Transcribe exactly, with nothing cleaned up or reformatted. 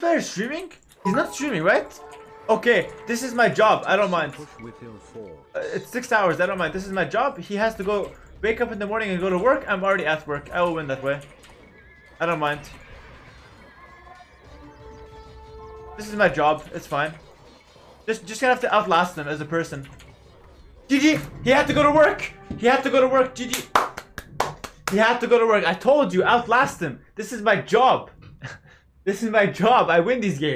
Player streaming? He's not streaming, right? Okay, this is my job. I don't mind. Uh, it's six hours. I don't mind. This is my job. He has to go wake up in the morning and go to work. I'm already at work. I will win that way. I don't mind. This is my job. It's fine. Just, just gonna have to outlast him as a person. G G. He had to go to work. He had to go to work. G G. He had to go to work. I told you, outlast him. This is my job. This is my job. I win these games.